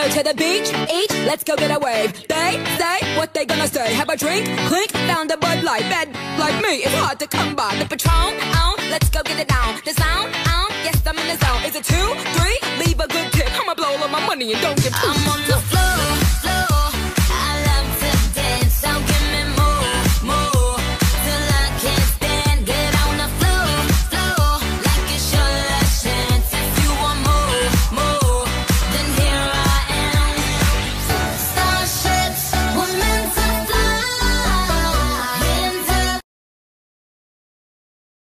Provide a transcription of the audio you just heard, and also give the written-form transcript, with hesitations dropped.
to the beach, eat, let's go get a wave. They say what they gonna say. Have a drink, clink, found a Bud Light. Bad like me, it's hard to come by. The Patron, let's go get it down. The sound, yes, I'm in the zone. Is it 2, 3? Leave a good tip. I'ma blow all of my money and don't